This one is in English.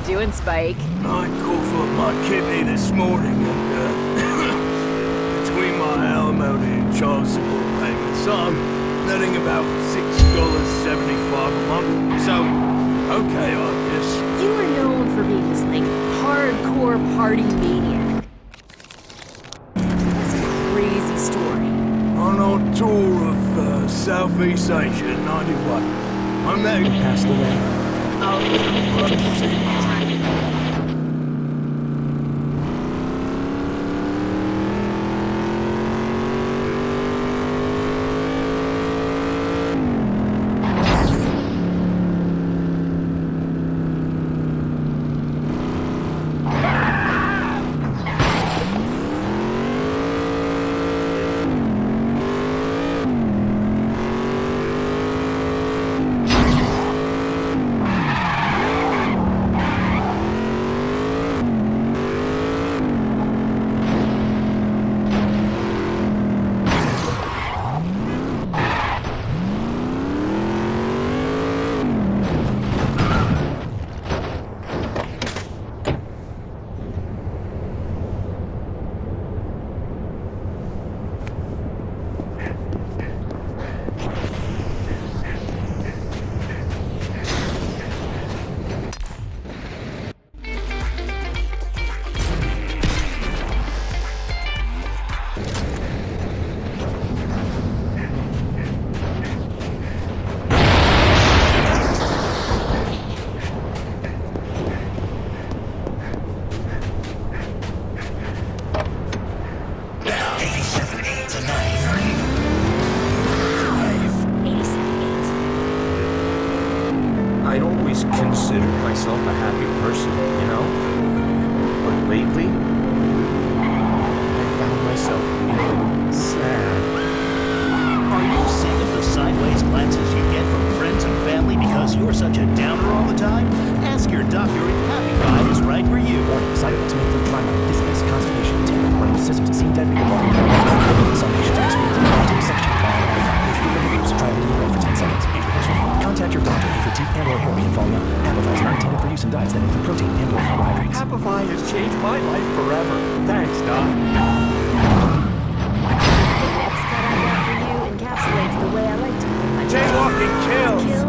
doing, Spike? I coughed up my kidney this morning and, between my alimony and child support payments, I'm netting about $6.75 a month. So, okay, I guess. You are known for being this, like, hardcore party maniac. That's a crazy story. On our tour of Southeast Asia in '91, I met... Passed away. I'd always considered myself a happy person, you know? But lately, I found myself feeling sad. Are you sick of the sideways glances you get from friends and family because you're such a downer all the time? Ask your doctor if Happy Five is right for you. Warning, side effects may include trauma, dizziness, constipation, tingling, burning, scissors, seem deadly, involving some patients are experiencing section. If you remember groups, try leaving bread for 10 seconds. Contact your doctor if fatigue and/or hair being fall young. Happify is not intended for use in diets that include protein and/or carbohydrates. Happify has changed my life forever. Thanks, Doc. The next cut I got for you encapsulates the way I like to live my Jaywalking kills!